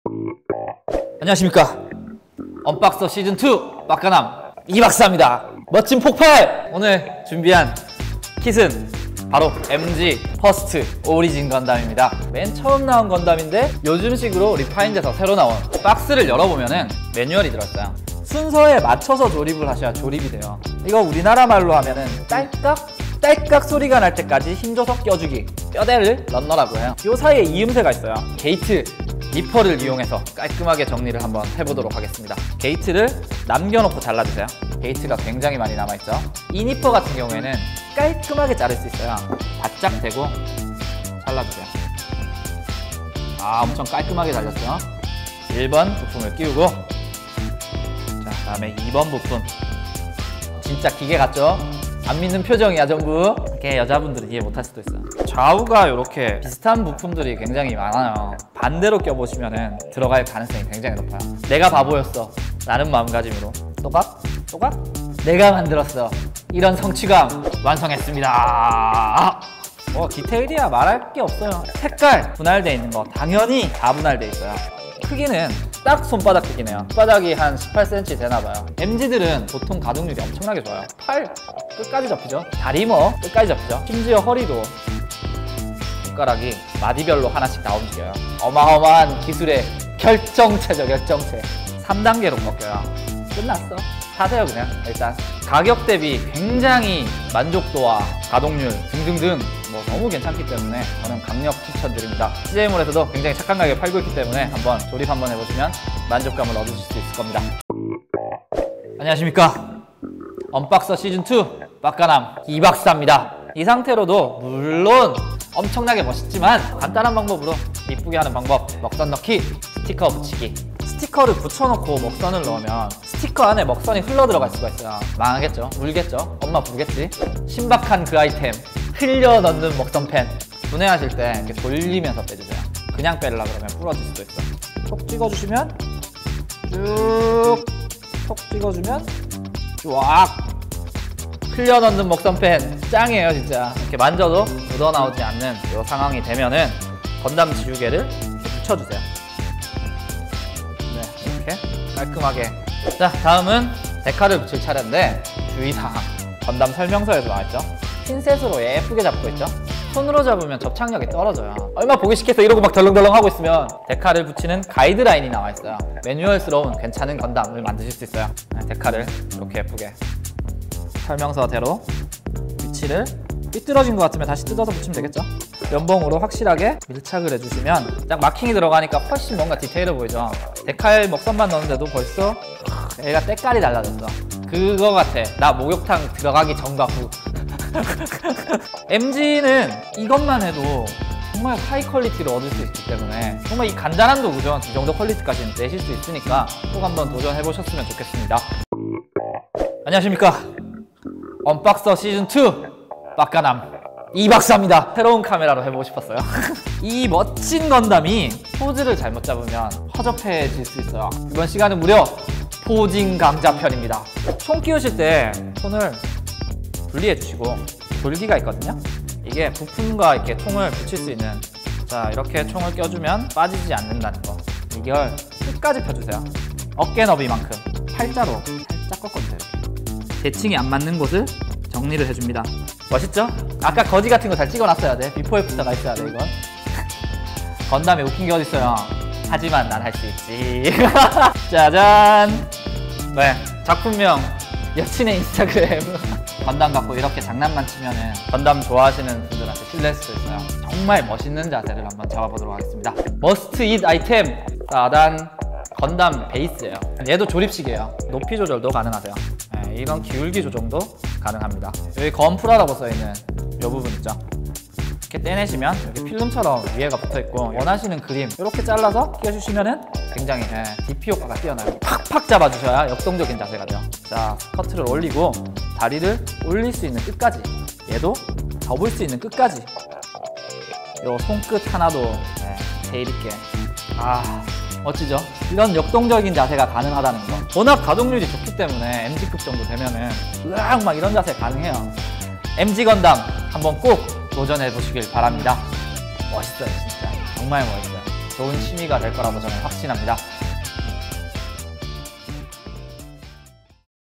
안녕하십니까. 언박서 시즌2 빡가남 이박사입니다. 멋진 폭발! 오늘 준비한 킷은 바로 MG 퍼스트 오리진 건담입니다. 맨 처음 나온 건담인데 요즘식으로 리파인돼서 새로 나온 박스를 열어보면은 매뉴얼이 들어있어요. 순서에 맞춰서 조립을 하셔야 조립이 돼요. 이거 우리나라 말로 하면은 딸깍 소리가 날 때까지 힘줘서 껴주기, 뼈대를 넣느라고 해요. 요 사이에 이음새가 있어요. 게이트 니퍼를 이용해서 깔끔하게 정리를 한번 해보도록 하겠습니다. 게이트를 남겨놓고 잘라주세요. 게이트가 굉장히 많이 남아있죠. 이 니퍼 같은 경우에는 깔끔하게 자를 수 있어요. 바짝 대고 잘라주세요. 엄청 깔끔하게 잘렸죠. 1번 부품을 끼우고, 자, 다음에 2번 부품. 진짜 기계 같죠? 안 믿는 표정이야 전부. 이렇게 여자분들은 이해 못할 수도 있어요. 좌우가 이렇게 비슷한 부품들이 굉장히 많아요. 반대로 껴보시면 들어갈 가능성이 굉장히 높아요. 내가 바보였어 라는 마음가짐으로 또각 내가 만들었어, 이런 성취감 완성했습니다. 디테일이야 말할 게 없어요. 색깔 분할돼 있는 거 당연히 다 분할돼 있어요. 크기는 딱 손바닥 크기네요. 손바닥이 한 18cm 되나봐요. MG들은 보통 가동률이 엄청나게 좋아요. 팔 끝까지 접히죠. 다리 뭐 끝까지 접히죠. 심지어 허리도 손가락이 마디별로 하나씩 다 움직여요. 어마어마한 기술의 결정체죠. 결정체. 3단계로 꺾여요. 끝났어. 사세요 그냥. 일단 가격 대비 굉장히 만족도와 가동률 등등등 뭐 너무 괜찮기 때문에 저는 강력 추천드립니다. CJ몰에서도 굉장히 착한 가격에 팔고 있기 때문에 한번 조립 한번 해보시면 만족감을 얻으실 수 있을 겁니다. 안녕하십니까. 언박서 시즌2 빡가남 이박사입니다. 이 상태로도 물론 엄청나게 멋있지만 간단한 방법으로 이쁘게 하는 방법, 먹선 넣기, 스티커 붙이기. 스티커를 붙여놓고 먹선을 넣으면 스티커 안에 먹선이 흘러 들어갈 수가 있어요. 망하겠죠? 울겠죠? 엄마 부르겠지? 신박한 그 아이템, 흘려 넣는 먹선펜. 분해하실 때 이렇게 돌리면서 빼주세요. 그냥 빼려고 그러면 부러질 수도 있어. 톡 찍어주시면 쭉, 톡 찍어주면 쫙 흘려 넣는 먹선펜 짱이에요 진짜. 이렇게 만져도 묻어나오지 않는 이 상황이 되면은 건담 지우개를 이렇게 붙여주세요. 깔끔하게. 자, 다음은 데카를 붙일 차례인데 주의사항, 건담 설명서에도 나와있죠. 핀셋으로 예쁘게 잡고 있죠. 손으로 잡으면 접착력이 떨어져요. 얼마 보기 싫겠어 이러고 막 덜렁덜렁 하고 있으면. 데카를 붙이는 가이드라인이 나와있어요. 매뉴얼스러운 괜찮은 건담을 만드실 수 있어요. 데카를 이렇게 예쁘게 설명서대로 위치를, 삐뚤어진 것 같으면 다시 뜯어서 붙이면 되겠죠. 면봉으로 확실하게 밀착을 해주시면 딱 마킹이 들어가니까 훨씬 뭔가 디테일해 보이죠. 데칼 먹선만 넣었는데도 벌써 얘가 때깔이 달라졌어. 그거 같아. 나 목욕탕 들어가기 전과 후. MG는 이것만 해도 정말 하이 퀄리티를 얻을 수 있기 때문에 정말 이 간단한 도구죠. 이 정도 퀄리티까지는 내실 수 있으니까 꼭 한번 도전해 보셨으면 좋겠습니다. 안녕하십니까. 언박서 시즌2 빡가남 이박사입니다. 새로운 카메라로 해보고 싶었어요. 이 멋진 건담이 포즈를 잘못 잡으면 허접해질 수 있어요. 이번 시간은 무려 포징 강좌 편입니다. 총 끼우실 때 손을 분리해 주시고 돌기가 있거든요. 이게 부품과 이렇게 총을 붙일 수 있는, 자 이렇게 총을 껴주면 빠지지 않는다는 거, 이걸 끝까지 펴주세요. 어깨 너비만큼 팔자로 살짝 꺾어주세요. 이렇게 대칭이 안 맞는 곳을 정리를 해줍니다. 멋있죠? 아까 거지 같은 거 잘 찍어놨어야 돼. 비포 애프터가 있어야 돼 이건. 건담에 웃긴 게 어딨어요. 하지만 난 할 수 있지. 짜잔. 네, 작품명 여친의 인스타그램. 건담 갖고 이렇게 장난만 치면은 건담 좋아하시는 분들한테 실례할 수도 있어요. 정말 멋있는 자세를 한번 잡아보도록 하겠습니다. 머스트 잇 아이템 4단 건담 베이스예요. 얘도 조립식이에요. 높이 조절도 가능하세요. 네, 이런 기울기 조정도 가능합니다. 여기 건프라라고 써있는 이 부분 있죠. 이렇게 떼내시면 이렇게 필름처럼 위에가 붙어있고, 원하시는 그림 이렇게 잘라서 끼워주시면은 굉장히 DP 효과가 뛰어나요. 팍팍 잡아주셔야 역동적인 자세가 돼요. 자, 스커트를 올리고 다리를 올릴 수 있는 끝까지, 얘도 접을 수 있는 끝까지, 요 손끝 하나도 디테일 있게. 멋지죠? 이런 역동적인 자세가 가능하다는 거. 워낙 가동률이 좋기 때문에 MG급 정도 되면은 으악 막 이런 자세 가능해요. MG 건담 한번 꼭 도전해 보시길 바랍니다. 멋있어요 진짜. 정말 멋있어요. 좋은 취미가 될 거라고 저는 확신합니다.